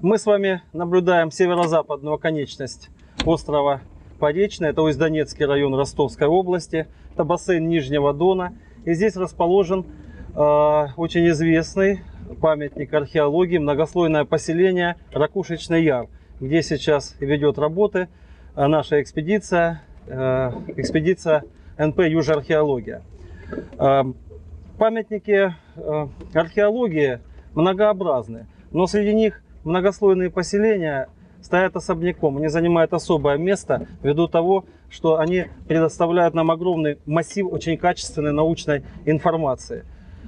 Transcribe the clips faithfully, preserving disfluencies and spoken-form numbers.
Мы с вами наблюдаем северо-западную оконечность острова Поречный. Это Усть-Донецкий район Ростовской области. Это бассейн Нижнего Дона. И здесь расположен э, очень известный памятник археологии, многослойное поселение Ракушечный Яр, где сейчас ведет работы наша экспедиция, э, экспедиция эн пэ «Южархеология». Э, памятники э, археологии многообразны, но среди них многослойные поселения стоят особняком. Они занимают особое место ввиду того, что они предоставляют нам огромный массив очень качественной научной информации.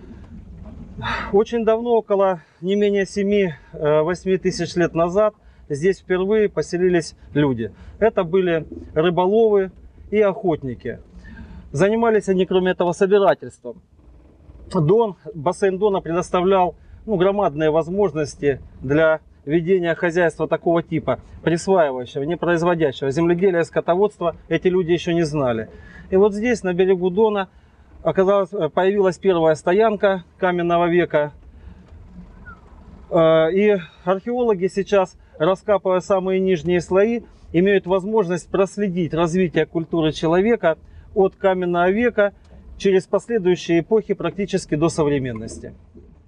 Очень давно, около не менее семи-восьми тысяч лет назад, здесь впервые поселились люди. Это были рыболовы и охотники. Занимались они, кроме этого, собирательством. Дон, бассейн Дона предоставлял ну, громадные возможности для ведения хозяйства такого типа, присваивающего, не производящего. Земледелие и скотоводство эти люди еще не знали. И вот здесь, на берегу Дона, оказалось, появилась первая стоянка каменного века. И археологи сейчас, раскапывая самые нижние слои, имеют возможность проследить развитие культуры человека от каменного века через последующие эпохи практически до современности.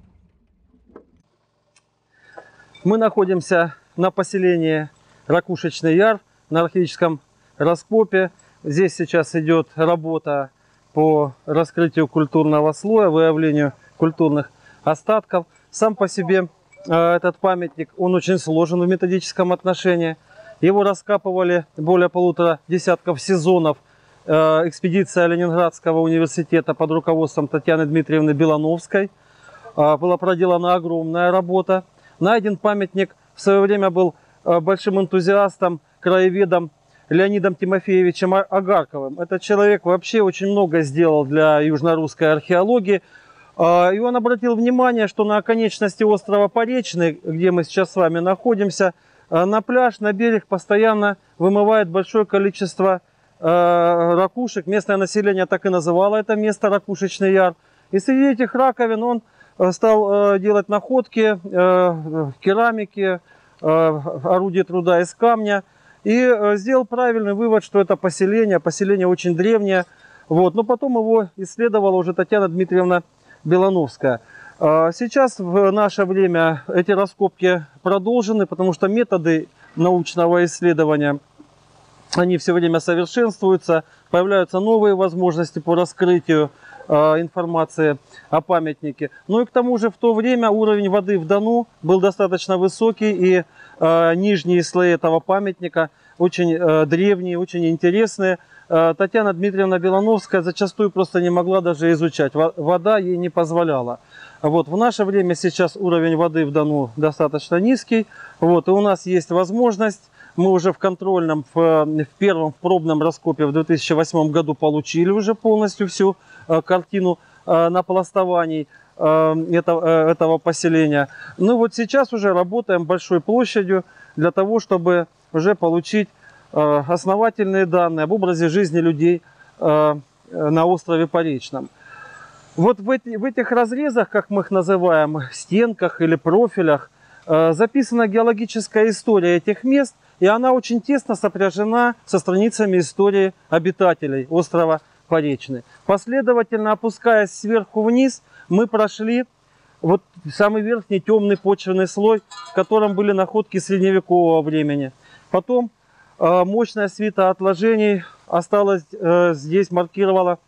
Мы находимся на поселении Ракушечный Яр, на археологическом раскопе. Здесь сейчас идет работа по раскрытию культурного слоя, выявлению культурных остатков. Сам по себе э, этот памятник, он очень сложен в методическом отношении. Его раскапывали более полутора десятков сезонов. Э, экспедиция Ленинградского университета под руководством Татьяны Дмитриевны Белановской. Э, была проделана огромная работа. Найден памятник в свое время был большим энтузиастом, краеведом Леонидом Тимофеевичем Агарковым. Этот человек вообще очень много сделал для южно-русской археологии. И он обратил внимание, что на оконечности острова Поречный, где мы сейчас с вами находимся, на пляж, на берег постоянно вымывает большое количество ракушек. Местное население так и называло это место Ракушечный Яр. И среди этих раковин он стал делать находки керамики, орудия труда из камня. И сделал правильный вывод, что это поселение, поселение очень древнее. Вот. Но потом его исследовала уже Татьяна Дмитриевна Белановская. Сейчас в наше время эти раскопки продолжены, потому что методы научного исследования, они все время совершенствуются, появляются новые возможности по раскрытию информации о памятнике. Ну и к тому же в то время уровень воды в Дону был достаточно высокий, и э, нижние слои этого памятника очень э, древние, очень интересные. Э, Татьяна Дмитриевна Белановская зачастую просто не могла даже изучать. Вода ей не позволяла. Вот, в наше время сейчас уровень воды в Дону достаточно низкий. Вот, и у нас есть возможность. Мы уже в контрольном, в, в первом в пробном раскопе в две тысячи восьмом году получили уже полностью всю э, картину э, напластований э, этого, э, этого поселения. Ну вот сейчас уже работаем большой площадью для того, чтобы уже получить э, основательные данные об образе жизни людей э, на острове Поречном. Вот в, эти, в этих разрезах, как мы их называем, стенках или профилях, э, записана геологическая история этих мест. И она очень тесно сопряжена со страницами истории обитателей острова Поречный. Последовательно опускаясь сверху вниз, мы прошли вот самый верхний темный почвенный слой, в котором были находки средневекового времени. Потом э, мощная свита отложений осталась э, здесь, маркировала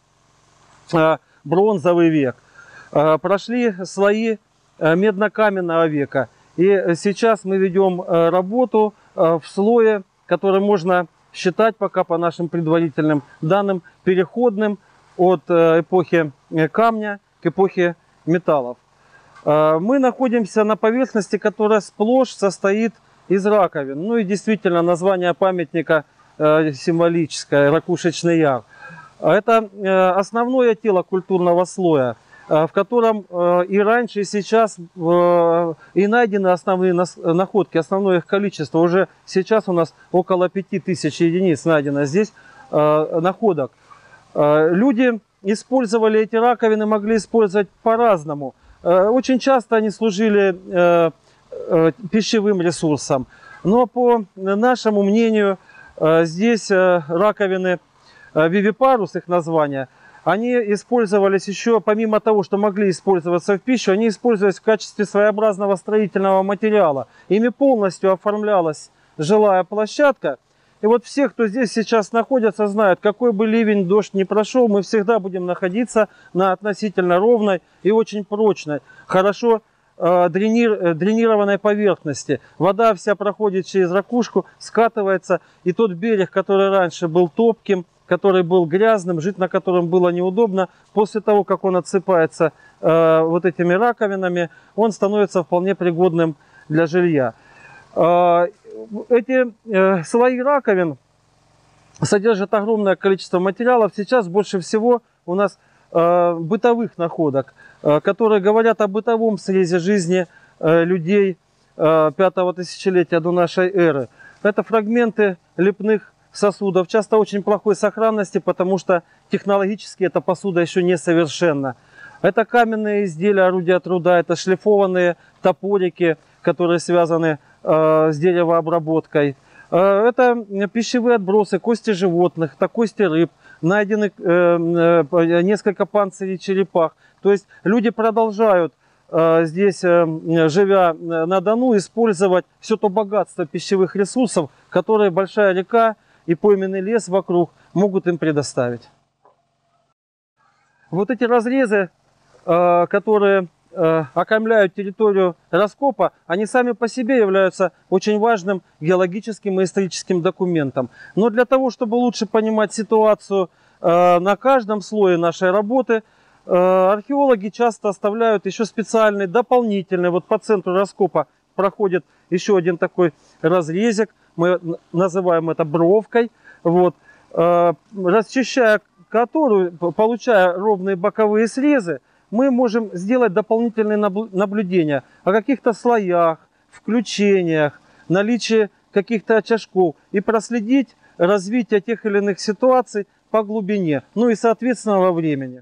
э, бронзовый век. Э, прошли слои э, медно-каменного века. И сейчас мы ведем э, работу в слое, который можно считать пока по нашим предварительным данным переходным от эпохи камня к эпохе металлов. Мы находимся на поверхности, которая сплошь состоит из раковин. Ну и действительно название памятника символическое — Ракушечный Яр. Это основное тело культурного слоя, в котором и раньше, и сейчас и найдены основные находки, основное их количество. Уже сейчас у нас около пяти тысяч единиц найдено здесь находок. Люди использовали эти раковины, могли использовать по-разному. Очень часто они служили э, пищевым ресурсам. Но по нашему мнению, э, здесь э, раковины э, Viviparus, их название, они использовались еще, помимо того, что могли использоваться в пищу, они использовались в качестве своеобразного строительного материала. Ими полностью оформлялась жилая площадка. И вот все, кто здесь сейчас находится, знают, какой бы ливень, дождь не прошел, мы всегда будем находиться на относительно ровной и очень прочной, хорошо э, дренир, дренированной поверхности. Вода вся проходит через ракушку, скатывается, и тот берег, который раньше был топким, который был грязным, жить на котором было неудобно, после того, как он отсыпается э, вот этими раковинами, он становится вполне пригодным для жилья. Э, эти э, слои раковин содержат огромное количество материалов. Сейчас больше всего у нас э, бытовых находок, э, которые говорят о бытовом срезе жизни э, людей э, пятого тысячелетия до нашей эры. Это фрагменты лепных сосудов, часто очень плохой сохранности, потому что технологически эта посуда еще несовершенна. Это каменные изделия, орудия труда, это шлифованные топорики, которые связаны э, с деревообработкой. Э, это пищевые отбросы, кости животных, это кости рыб, найдены э, э, несколько панцирей черепах. То есть люди продолжают э, здесь, э, живя на Дону, использовать все то богатство пищевых ресурсов, которые большая река и пойменный лес вокруг могут им предоставить. Вот эти разрезы, э, которые э, окаймляют территорию раскопа, они сами по себе являются очень важным геологическим и историческим документом. Но для того, чтобы лучше понимать ситуацию э, на каждом слое нашей работы, э, археологи часто оставляют еще специальный дополнительный, вот по центру раскопа проходит еще один такой разрезик, мы называем это бровкой, вот, э, расчищая которую, получая ровные боковые срезы, мы можем сделать дополнительные наблюдения о каких-то слоях, включениях, наличии каких-то очажков и проследить развитие тех или иных ситуаций по глубине, ну и соответственно во времени.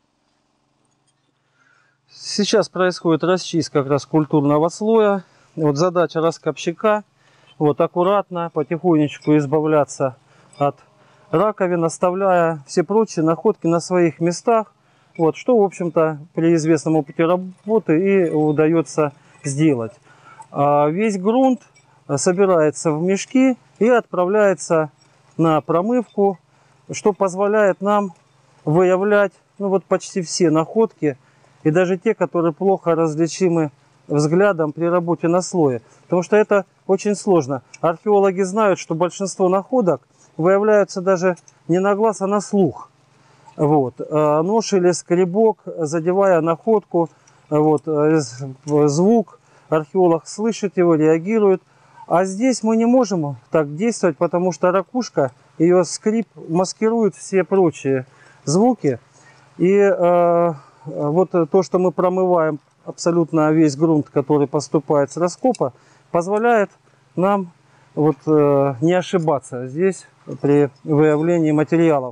Сейчас происходит расчистка как раз культурного слоя. Вот задача раскопщика. Вот аккуратно, потихонечку избавляться от раковин, оставляя все прочие находки на своих местах. Вот, что, в общем-то, при известном опыте работы и удается сделать. А весь грунт собирается в мешки и отправляется на промывку, что позволяет нам выявлять, ну, вот почти все находки, и даже те, которые плохо различимы взглядом при работе на слое. Потому что это очень сложно. Археологи знают, что большинство находок выявляются даже не на глаз, а на слух. Вот. Нож или скребок, задевая находку, вот, звук, археолог слышит его, реагирует. А здесь мы не можем так действовать, потому что ракушка, ее скрип маскирует все прочие звуки. И э, вот то, что мы промываем абсолютно весь грунт, который поступает с раскопа, позволяет нам вот, э, не ошибаться здесь при выявлении материалов.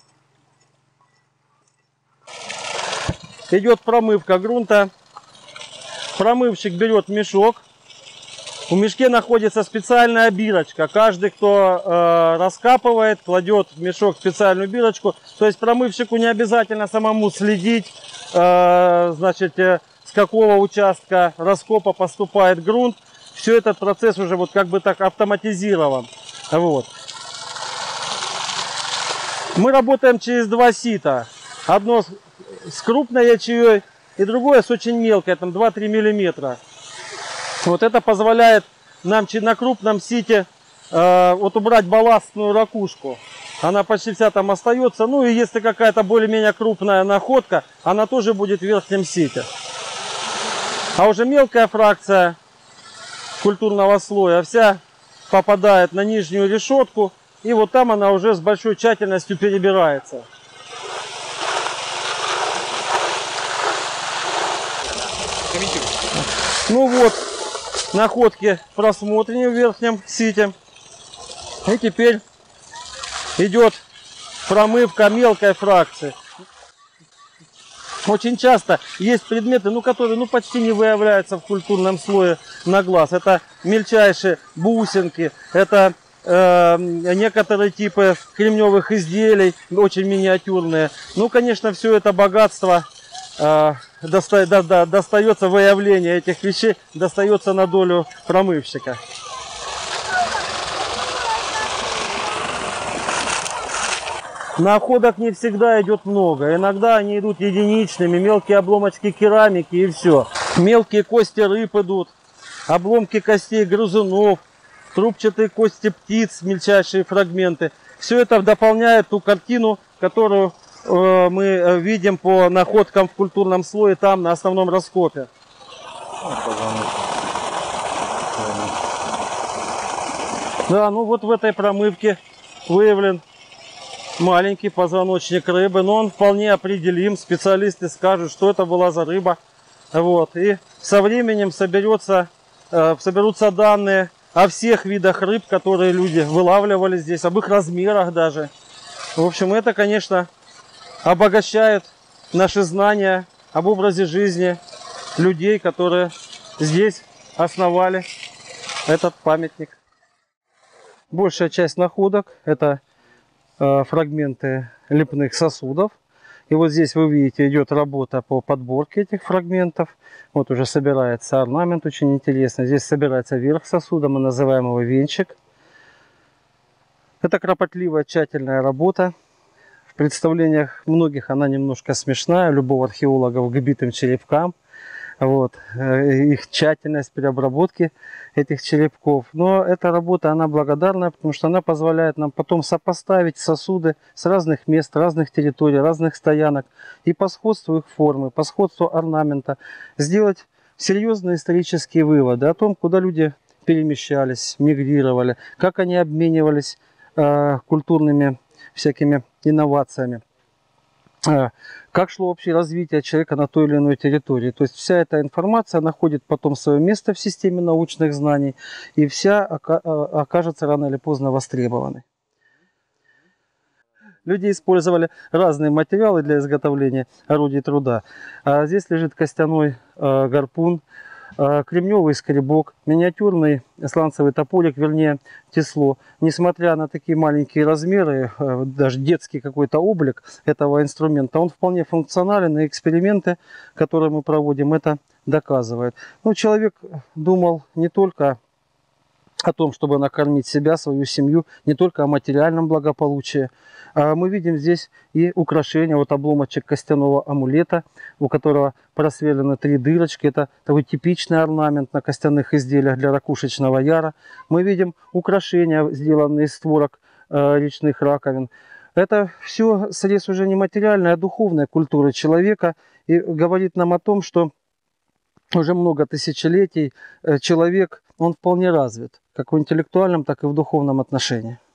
Идет промывка грунта. Промывщик берет мешок. В мешке находится специальная бирочка. Каждый, кто э, раскапывает, кладет в мешок специальную бирочку. То есть промывщику не обязательно самому следить, э, значит, э, с какого участка раскопа поступает грунт. Все этот процесс уже вот как бы так автоматизирован. Вот. Мы работаем через два сита. Одно с крупной ячеей и другое с очень мелкой, там два-три миллиметра. Вот это позволяет нам на крупном сите э, вот убрать балластную ракушку. Она почти вся там остается. Ну и если какая-то более-менее крупная находка, она тоже будет в верхнем сите. А уже мелкая фракция культурного слоя вся попадает на нижнюю решетку. И вот там она уже с большой тщательностью перебирается. Ну вот, находки просмотрены в верхнем сите. И теперь идет промывка мелкой фракции. Очень часто есть предметы, ну, которые ну, почти не выявляются в культурном слое на глаз. Это мельчайшие бусинки, это э, некоторые типы кремневых изделий, очень миниатюрные. Ну, конечно, все это богатство э, доста, да, да, достается, выявление этих вещей достается на долю промывщика. Находок не всегда идет много. Иногда они идут единичными, мелкие обломочки керамики и все. Мелкие кости рыб идут, обломки костей грызунов, трубчатые кости птиц, мельчайшие фрагменты. Все это дополняет ту картину, которую э, мы видим по находкам в культурном слое там, на основном раскопе. Да, ну вот в этой промывке выявлен маленький позвоночник рыбы, но он вполне определим. Специалисты скажут, что это была за рыба. Вот. И со временем соберется, э, соберутся данные о всех видах рыб, которые люди вылавливали здесь, об их размерах даже. В общем, это, конечно, обогащает наши знания об образе жизни людей, которые здесь основали этот памятник. Большая часть находок – это фрагменты лепных сосудов. И вот здесь вы видите, идет работа по подборке этих фрагментов. Вот уже собирается орнамент, очень интересно. Здесь собирается верх сосуда, мы называем его венчик. Это кропотливая, тщательная работа. В представлениях многих она немножко смешная, любого археолога к битым черепкам. Вот, их тщательность при обработке этих черепков. Но эта работа, она благодарна, потому что она позволяет нам потом сопоставить сосуды с разных мест, разных территорий, разных стоянок. И по сходству их формы, по сходству орнамента сделать серьезные исторические выводы о том, куда люди перемещались, мигрировали, как они обменивались э, культурными всякими инновациями. Как шло вообще развитие человека на той или иной территории. То есть вся эта информация находит потом свое место в системе научных знаний и вся окажется рано или поздно востребованной. Люди использовали разные материалы для изготовления орудий труда. Здесь лежит костяной гарпун, кремневый скребок, миниатюрный сланцевый топорик, вернее тесло. Несмотря на такие маленькие размеры, даже детский какой-то облик этого инструмента, он вполне функционален, и эксперименты, которые мы проводим, это доказывают. Ну, человек думал не только о том, чтобы накормить себя, свою семью, не только о материальном благополучии. Мы видим здесь и украшения, вот обломочек костяного амулета, у которого просверлены три дырочки. Это такой типичный орнамент на костяных изделиях для ракушечного яра. Мы видим украшения, сделанные из створок э, речных раковин. Это все срез уже не материальной, а духовной культуры человека. И говорит нам о том, что уже много тысячелетий человек, он вполне развит, как в интеллектуальном, так и в духовном отношении.